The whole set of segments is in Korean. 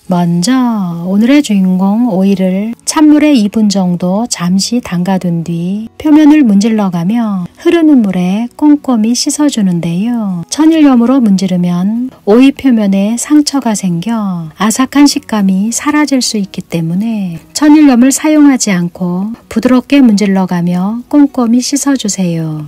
먼저 오늘의 주인공 오이를 찬물에 2분 정도 잠시 담가둔 뒤 표면을 문질러가며 흐르는 물에 꼼꼼히 씻어주는데요. 천일염으로 문지르면 오이 표면에 상처가 생겨 아삭한 식감이 사라질 수 있기 때문에 천일염을 사용하지 않고 부드럽게 문질러가며 꼼꼼히 씻어주세요.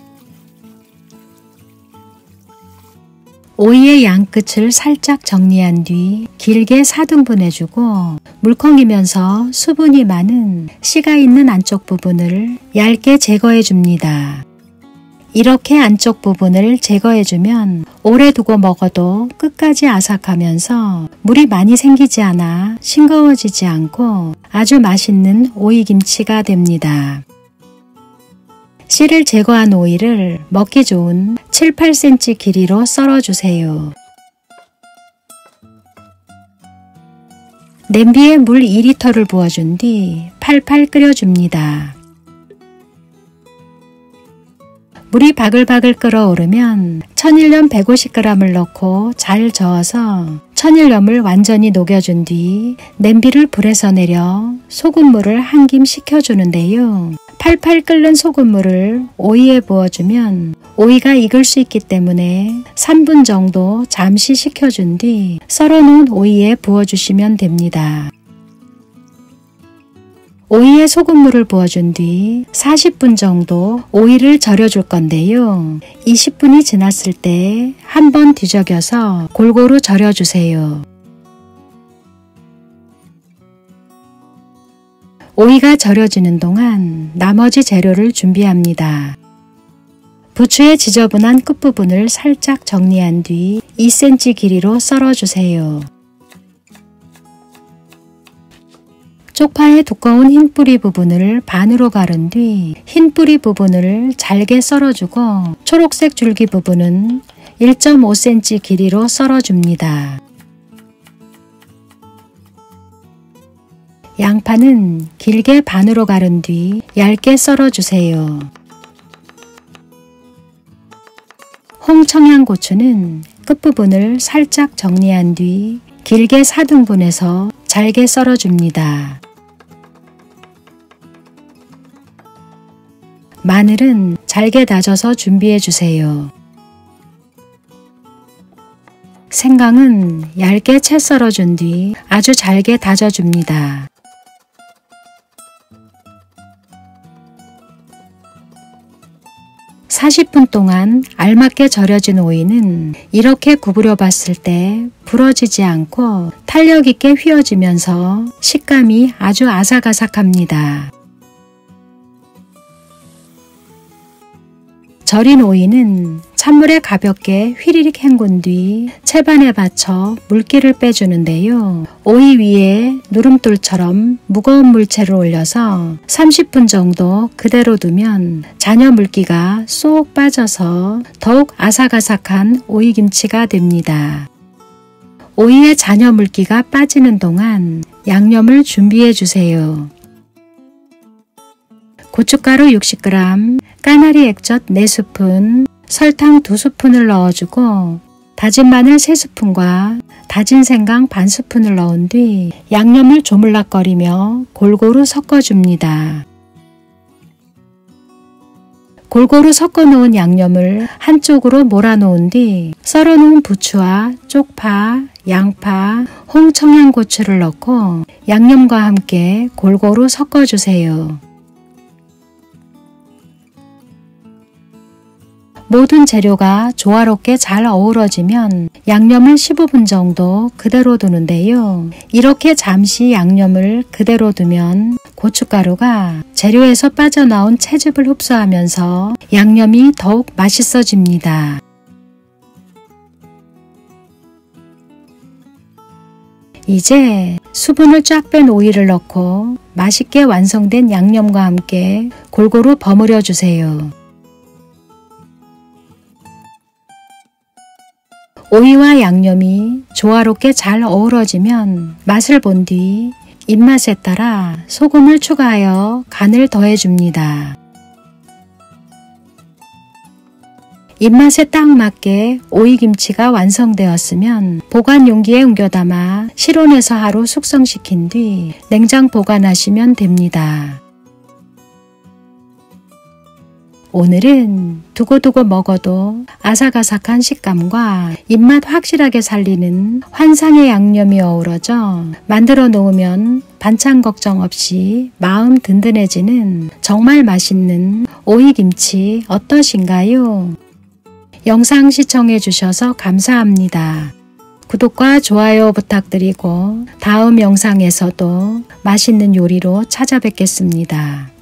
오이의 양끝을 살짝 정리한 뒤 길게 4등분해주고 물컹이면서 수분이 많은 씨가 있는 안쪽 부분을 얇게 제거해줍니다. 이렇게 안쪽 부분을 제거해주면 오래 두고 먹어도 끝까지 아삭하면서 물이 많이 생기지 않아 싱거워지지 않고 아주 맛있는 오이김치가 됩니다. 씨를 제거한 오이를 먹기 좋은 7-8cm 길이로 썰어주세요. 냄비에 물 2리터를 부어준 뒤 팔팔 끓여줍니다. 물이 바글바글 끓어오르면 천일염 150g을 넣고 잘 저어서 천일염을 완전히 녹여준 뒤 냄비를 불에서 내려 소금물을 한 김 식혀주는데요. 팔팔 끓는 소금물을 오이에 부어주면 오이가 익을 수 있기 때문에 3분 정도 잠시 식혀준 뒤 썰어놓은 오이에 부어주시면 됩니다. 오이에 소금물을 부어준 뒤 40분 정도 오이를 절여줄 건데요. 20분이 지났을 때 한번 뒤적여서 골고루 절여주세요. 오이가 절여지는 동안 나머지 재료를 준비합니다. 부추의 지저분한 끝부분을 살짝 정리한 뒤 2cm 길이로 썰어주세요. 쪽파의 두꺼운 흰 뿌리 부분을 반으로 가른 뒤 흰 뿌리 부분을 잘게 썰어주고 초록색 줄기 부분은 1.5cm 길이로 썰어줍니다. 양파는 길게 반으로 가른 뒤 얇게 썰어주세요. 홍청양고추는 끝부분을 살짝 정리한 뒤 길게 4등분해서 잘게 썰어줍니다. 마늘은 잘게 다져서 준비해주세요. 생강은 얇게 채 썰어준 뒤 아주 잘게 다져줍니다. 40분 동안 알맞게 절여진 오이는 이렇게 구부려 봤을 때 부러지지 않고 탄력 있게 휘어지면서 식감이 아주 아삭아삭합니다. 절인 오이는 찬물에 가볍게 휘리릭 헹군 뒤 채반에 받쳐 물기를 빼주는데요. 오이 위에 누름돌처럼 무거운 물체를 올려서 30분 정도 그대로 두면 잔여 물기가 쏙 빠져서 더욱 아삭아삭한 오이김치가 됩니다. 오이의 잔여 물기가 빠지는 동안 양념을 준비해 주세요. 고춧가루 60g, 까나리 액젓 4스푼, 설탕 2스푼을 넣어주고 다진 마늘 3스푼과 다진 생강 반스푼을 넣은 뒤 양념을 조물락거리며 골고루 섞어줍니다. 골고루 섞어 놓은 양념을 한쪽으로 몰아놓은 뒤 썰어 놓은 부추와 쪽파, 양파, 홍청양고추를 넣고 양념과 함께 골고루 섞어주세요. 모든 재료가 조화롭게 잘 어우러지면 양념을 15분 정도 그대로 두는데요. 이렇게 잠시 양념을 그대로 두면 고춧가루가 재료에서 빠져나온 채즙을 흡수하면서 양념이 더욱 맛있어집니다. 이제 수분을 쫙 뺀 오이를 넣고 맛있게 완성된 양념과 함께 골고루 버무려 주세요. 오이와 양념이 조화롭게 잘 어우러지면 맛을 본 뒤 입맛에 따라 소금을 추가하여 간을 더해줍니다. 입맛에 딱 맞게 오이김치가 완성되었으면 보관 용기에 옮겨 담아 실온에서 하루 숙성시킨 뒤 냉장 보관하시면 됩니다. 오늘은 두고두고 먹어도 아삭아삭한 식감과 입맛 확실하게 살리는 환상의 양념이 어우러져 만들어 놓으면 반찬 걱정 없이 마음 든든해지는 정말 맛있는 오이김치 어떠신가요? 영상 시청해 주셔서 감사합니다. 구독과 좋아요 부탁드리고 다음 영상에서도 맛있는 요리로 찾아뵙겠습니다.